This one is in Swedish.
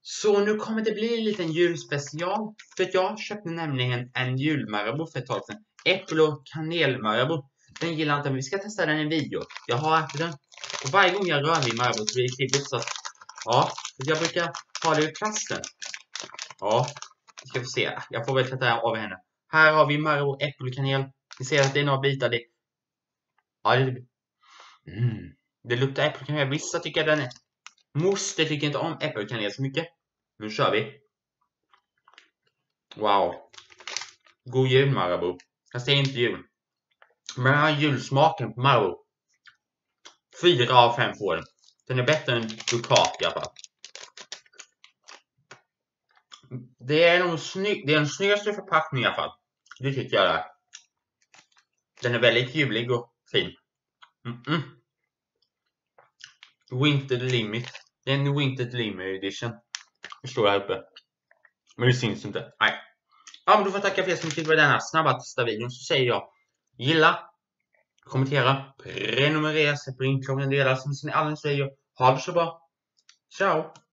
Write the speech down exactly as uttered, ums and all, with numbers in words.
Så nu kommer det bli en liten julspecial. För att jag köpte nämligen en julmarabou för ett tag sedan. Äpple- och kanelmarabou. Den gillar inte, men vi ska testa den i en video. Jag har ätit den. Och varje gång jag rör vid marabou så blir det klibbigt. Så ja, jag brukar ha det i plasten. Ja, vi ska få se. Jag får väl ta det av henne. Här har vi marabou, äpple och kanel. Vi ser att det är några bitar. Det... Ja, det... Mm. Det luktar äpple och kanel. Vissa tycker att den är... Moster tycker inte om äpple och kanel så mycket. Nu kör vi. Wow. God jul marabou. Jag säger inte jul. Men den här julsmaken på marabou. Fyra av fem får den. Den är bättre än Ducat i alla fall. Det är nog snygg. Det är en snyggaste förpackning i alla fall. Det tycker jag är. Den är väldigt julig och fin. Mm -mm. Winter Limit. Det är en Winter Limit edition. Det står här uppe. Men det syns inte. Nej. Ja, men då får jag tacka för er som tyckte på denna snabba testa videon. Så säger jag gilla, kommentera, prenumerera, sätt på ringklockan, dela som ni alldeles säger. Ha det så bra. Ciao!